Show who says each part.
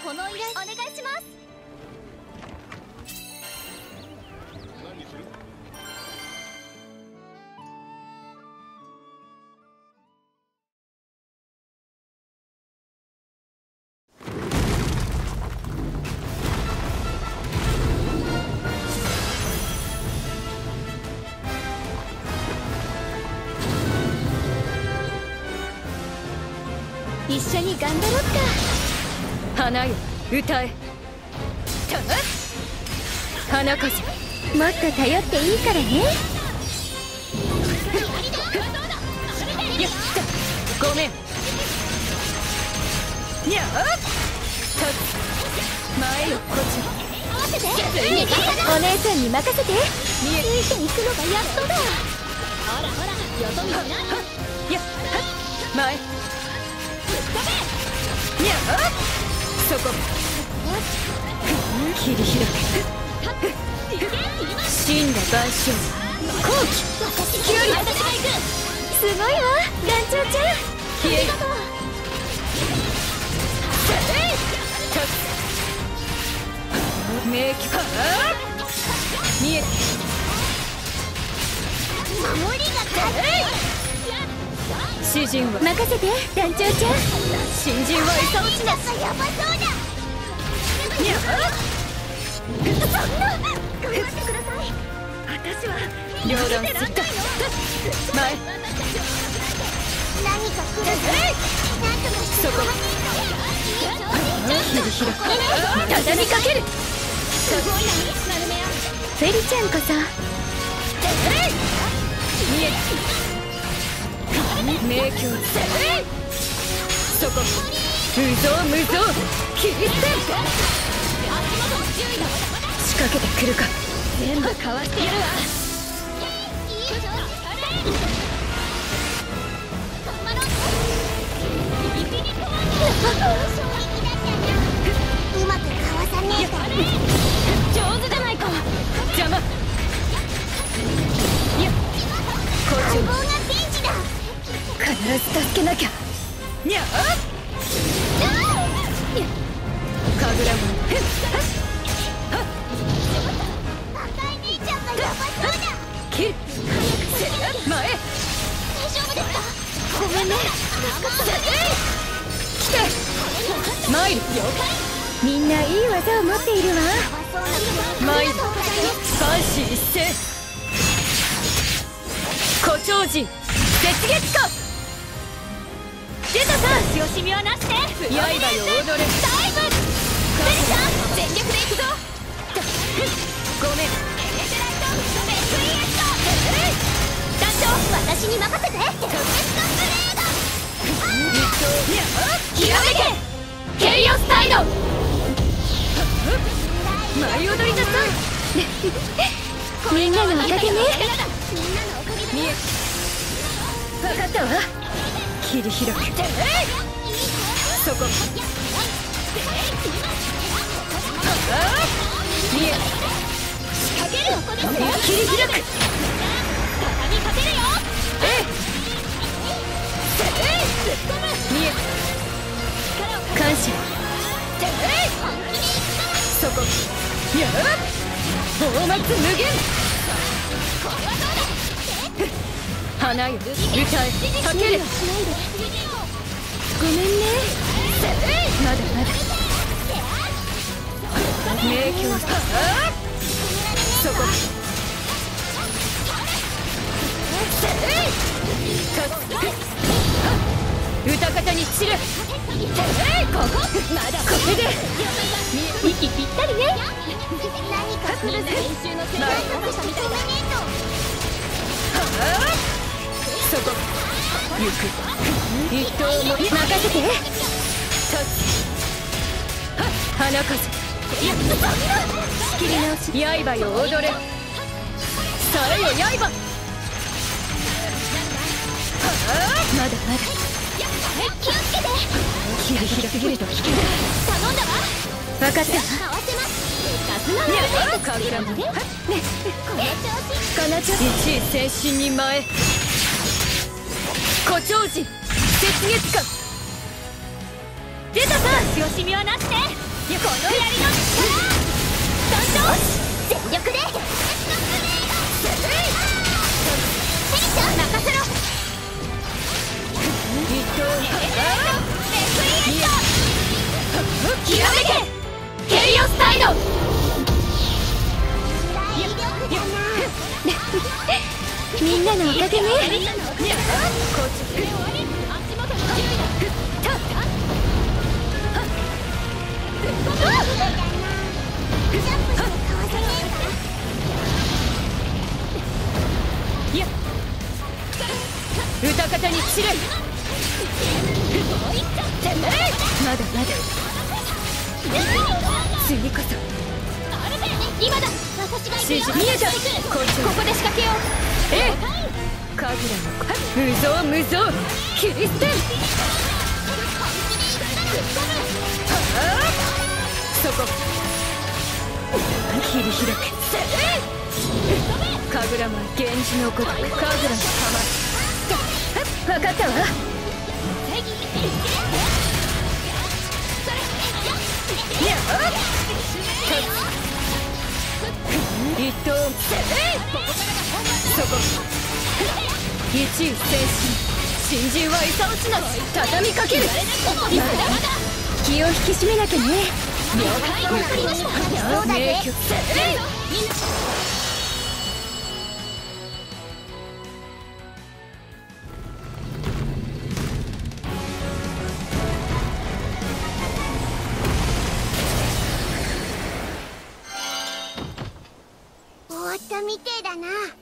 Speaker 1: この依頼お願いします。
Speaker 2: 何する？
Speaker 1: 一緒に頑張ろっか。
Speaker 3: 花よ歌え。花風
Speaker 1: もっと頼っていいからね。
Speaker 3: やったごめん。にゃあ前よこっち。
Speaker 1: 合わせてお姉さんに任せて。ついていくのがやっとだ。ほらほらよそ見しな。
Speaker 3: やっ前にゃあそこ切り開け。死んだ万象後期
Speaker 1: 私が行く。すごいわ団長ちゃん。ありがとう。
Speaker 3: 名機か見え
Speaker 1: 守りが軽い。
Speaker 3: 詩人は
Speaker 1: 任せて団長ちゃん。
Speaker 3: 新人は餌落ちな。
Speaker 1: やばそうだ。
Speaker 3: にゃあ
Speaker 1: そんな頑張ってください。私は
Speaker 3: 両断すった前
Speaker 1: 何かください。なんとかして
Speaker 3: そこ切り開く畳みかける。
Speaker 1: すごいな。丸めよう。フェリちゃんこそ
Speaker 3: 見え名教そこ無造無造切り捨て仕掛けてくるか。全部かわしてやるわ。
Speaker 1: うまくかわさねえと。
Speaker 3: 上手じゃないか。邪魔。いやこっち
Speaker 1: 相棒がピンチだ。
Speaker 3: 必ず助けなきゃ。にゃあ神楽も
Speaker 1: 赤い姉ちゃんがやばそうだ。
Speaker 3: 切る前
Speaker 1: 大丈夫ですか。ごめんね。
Speaker 3: 来てマイル
Speaker 1: みんないい技を持っているわ。
Speaker 3: マイル万死一斉誇張人絶月か。出たさよしみはなしで刃よ踊れ。
Speaker 1: ダイブ。ベリちゃん全力でいくぞ。
Speaker 3: ごめん
Speaker 1: 団長私に任せて。特別なプレーだ。
Speaker 3: ひらめけケイオスタイド舞い踊りなさい。
Speaker 1: みんなのおかげね。
Speaker 3: 見え分かったわ。切り開くそこ見え
Speaker 1: 仕掛ける。
Speaker 3: 切り開く。
Speaker 1: 畳みかけるよ。
Speaker 3: 見え感謝そこや大松無限花よ歌えかける。ごめんねまだまだ名教そこ歌方に散る。ここまだこれで
Speaker 1: 息ぴったりね。何か来るぜ。練習の世界を見たみたいだね
Speaker 3: そこ行く一刀も任せて。花風仕切り直し刃よ踊れ。さえよ刃まだまだ
Speaker 1: 気をつけて。
Speaker 3: 切り開すぎると危険だ。
Speaker 1: 頼んだわ。
Speaker 3: 分かった。
Speaker 1: 合わせます。さすがの
Speaker 3: 神楽も
Speaker 1: この調子。
Speaker 3: この調子一位先進に前誇張時雪月間出たさよしみはなしで
Speaker 1: の槍の力参照全力で任せろ
Speaker 3: 一刀
Speaker 1: 極めてケイオスタイドみんなのおかげね
Speaker 3: 歌方に散れまだまだ次こそ
Speaker 1: 今だ私が
Speaker 3: 指示見えたこ
Speaker 1: こで仕掛けよう
Speaker 3: ええ神楽の無造キリステンそこ切り開く神楽は源氏のごとく神楽の構え分かったわ一刀そこ一位戦士新人は餌落ちなし畳みかける
Speaker 1: 気を引き締めなきゃねそうだね
Speaker 3: 名曲
Speaker 1: 終わったみてえだな